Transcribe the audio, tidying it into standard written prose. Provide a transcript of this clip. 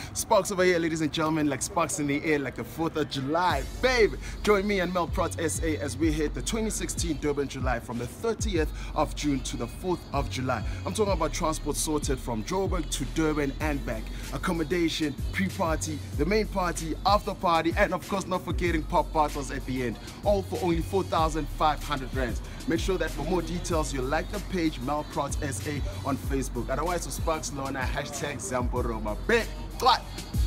Sparks over here, ladies and gentlemen, like sparks in the air, like the 4th of July, babe. Join me and Mel Prods SA as we hit the 2016 Durban July from the 30th of June to the 4th of July. I'm talking about transport sorted from Joburg to Durban and back. Accommodation, pre-party, the main party, after party, and of course not forgetting pop bottles at the end. All for only 4,500 rands. Make sure that for more details you like the page Mel Prods SA on Facebook. Otherwise, to Sparks Lona, #Zamboroma. What?